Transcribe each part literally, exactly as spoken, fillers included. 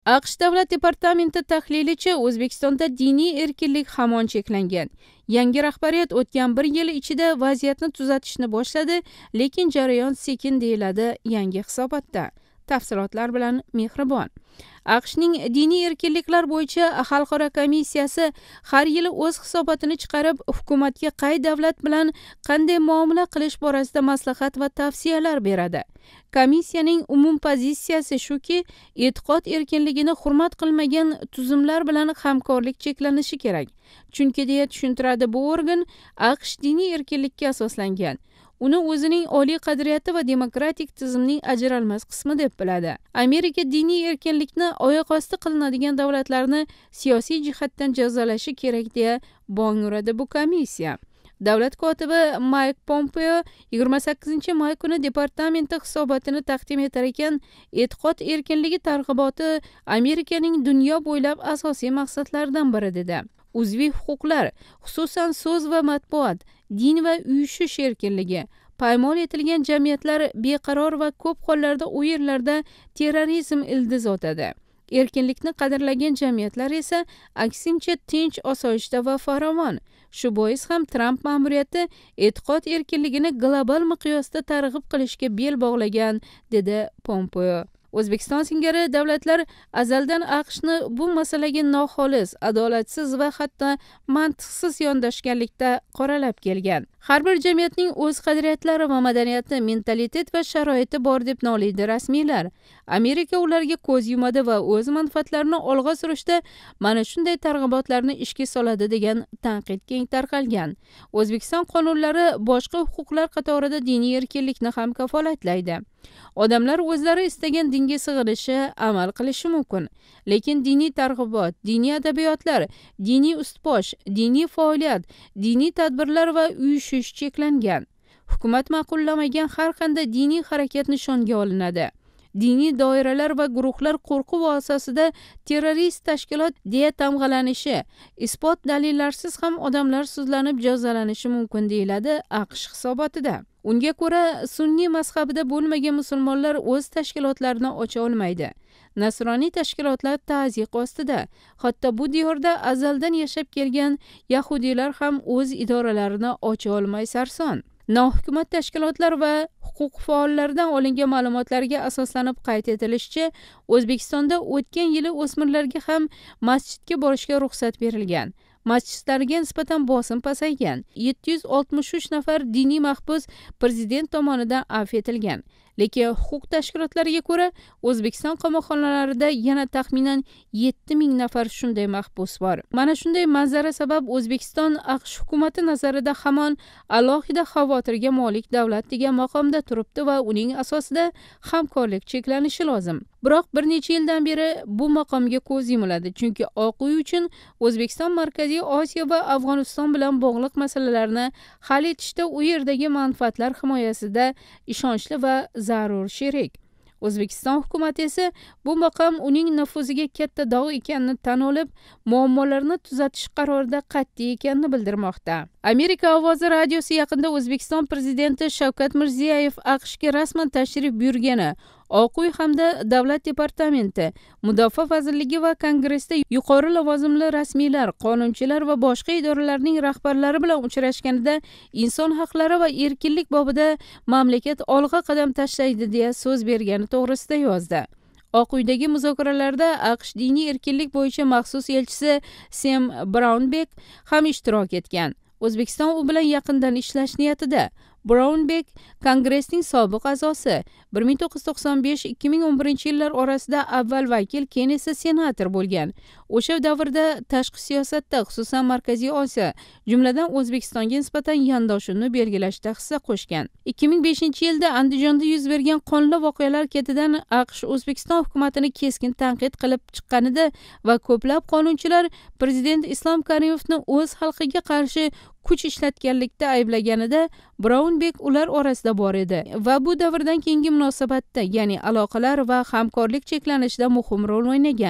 AQSh Davlat departamenti tahlilichi O'zbekistonda diniy erkinlik hamon cheklangan. Yangi rahbariyat o'tgan bir yil ichida vaziyatni tuzatishni boshladi, lekin jarayon sekin, deyiladi yangi hisobotda. Tafsilotlar bilan Mehribon. AQShning diniy erkinliklar bo'yicha xalqaro komissiyasi har yili o'z hisobotini chiqarib, hukumatga qay davlat bilan qanday muomala qilish borasida maslahat va tavsiyalar beradi. Komissiyaning umum pozitsiyasi shuki, e'tiqod erkinligini hurmat qilmagan tuzumlar bilan hamkorlik cheklanishi kerak. Chunki deya tushuntiradi bu organ, AQSh diniy erkinlikka asoslangan. Uni o'zining oliy qadriyati va demokratik tizimning ajralmas qismi deb biladi. Amerika diniy erkinlikni oyoq osti qilinadigan davlatlarni siyosiy jihatdan jazolashi kerak deya bong uradi bu komissiya. Davlat kotibi Mike Pompeo yigirma sakkizinchi may kuni departamenti hisobotini taqdim etar ekan, e'tiqod erkinligi targ'iboti Amerikaning dunyo bo'ylab asosiy maqsadlaridan biri dedi. Uzviy huquqlar, xususan so'z va matbuot, din va uyushish erkinligi, paymol etilgan jamiyatlar beqaror va ko'p hollarda u yerlarda terrorizm ildiz otadi. Erkinlikni qadrlagan jamiyatlar esa aksincha tinch, osoyishta va farovon. Shu bois ham Trump ma'muriyati e'tiqod erkinligini global miqyosda targ'ib qilishga bel bog'lagan, dedi Pompeo. O'zbekiston singari davlatlar azaldan AQShni bu masalaga noxolis, adolatsiz va hatto mantiqsiz yondashganlikda qoralab kelgan. Har bir jamiyatning o'z qadriyatlari va madaniyati, mentalitet va sharoiti bor deb noliydi rasmiylar. Amerika ularga ko'z yumadi va o'z manfaatlarini olg'a surishda mana shunday targ'ibotlarni ishga soladi degan tanqid keng tarqalgan. O'zbekiston qonunlari boshqa huquqlar qatorida diniy erkinlikni ham kafolatlaydi. Odamlar o'zlari istagan dinga sig'inishi, amal qilishi mumkin. Lekin diniy targ'ibot, diniy adabiyotlar, diniy ustbosh, diniy faoliyat, diniy tadbirlar va uyushish cheklangan. Hukumat ma'qullamagan har qanday diniy harakat nishonga olinadi. Diniy doiralar va guruhlar qo'rquv asosida terrorist tashkilot deya tamg'alanishi, isbot dalillarsiz ham odamlar sudlanib jazolanishi mumkin, deyiladi AQSh hisobotida. Unga ko'ra, sunniy mazhabida bo'lmagan musulmonlar o'z tashkilotlarini ocha olmaydi. Nasroniy tashkilotlar ta'ziq ostida. Hatto bu diyorda azaldan yashab kelgan yahudiylar ham o'z idoralarini ocha olmay sarson. Nohukumat tashkilotlar va huquq faollaridan olingan ma'lumotlarga asoslanib qayd etilishicha, O'zbekistonda o'tgan yili o'smirlarga ham masjidga borishga ruxsat berilgan. Masjidlarga nisbatan bosim pasaygan. yetti yuz oltmish uch nafar diniy mahbus prezident tomonidan afv etilgan. Lekin huquq tashkilotlariga ko'ra, O'zbekiston qamoqxonalarida yana taxminan yetti ming nafar shunday mahbus bor. Mana shunday manzara sabab O'zbekiston AQSh hukumati nazarida hamon alohida xavotirga molik davlat degan maqomda turibdi va uning asosida hamkorlik cheklanishi lozim. Biroq bir necha yildan beri bu maqomga ko'z yumiladi, chunki Oq uy uchun O'zbekiston Markaziy Osiyo va Afg'oniston bilan bog'liq masalalarni hal etishda u yerdagi manfaatlar himoyasida ishonchli va zarur sherik. O'zbekiston hukumati esa bu maqom uning nufuziga katta dog' ekanini tan olib, muammolarni tuzatish qarorida qat'iy ekanini bildirmoqda. Amerika ovozi radiosi yaqinda O'zbekiston prezidenti Shavkat Mirziyoyev AQShga rasman tashrif buyurgani, Oq uy hamda Davlat departamenti, Mudofaa vazirligi va Kongressda yuqori lavozimli rasmiylar, qonunchilar va boshqa idoralarning rahbarlari bilan uchrashganida inson haqlari va erkinlik bobida mamlakat olg'a qadam tashlaydi deya so'z bergani to'g'risida yozdi. Oq uydagi muzokaralarda AQSh diniy erkinlik bo'yicha maxsus elchisi Sam Brownback ham ishtirok etgan. O'zbekiston u bilan yaqindan ishlash niyatida. Brownback Kongressning sobiq a'zosi, bir ming to'qqiz yuz to'qson besh ikki ming o'n birinchi yillar orasida avval vakil, keyin esa senator bo'lgan. O'sha davrda tashqi siyosatda, xususan Markaziy Osiyo, jumladan O'zbekistonga nisbatan yondashuvni belgilashda hissa qo'shgan. ikki ming beshinchi yilda Andijonda yuz bergan qonli voqealar ketidan AQSh O'zbekiston hukumatini keskin tanqid qilib chiqqanida va ko'plab qonunchilar prezident Islom Karimovni o'z xalqiga qarshi kuch ishlatganlikda ayblaganida Brownback ular orasida bor edi va bu davrdan keyingi munosabatda, ya'ni aloqalar va hamkorlik cheklanishida muhim rol o'ynagan.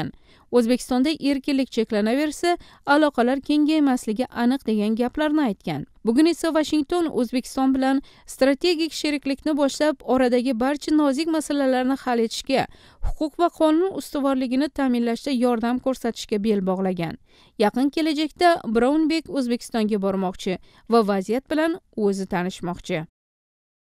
O'zbekistonda erkinlik cheklanaversa, aloqalar kengaymasligi aniq degan gaplarni aytgan. Bugun esa Washington O'zbekiston bilan strategik sheriklikni boshlab, oradagi barcha nozik masalalarni hal etishga, huquq va qonun ustuvorligini ta'minlashda yordam ko'rsatishga bel bog'lagan. Yaqin kelajakda Braunbek O'zbekistonga bormoqchi va vaziyat bilan o'zi tanishmoqchi.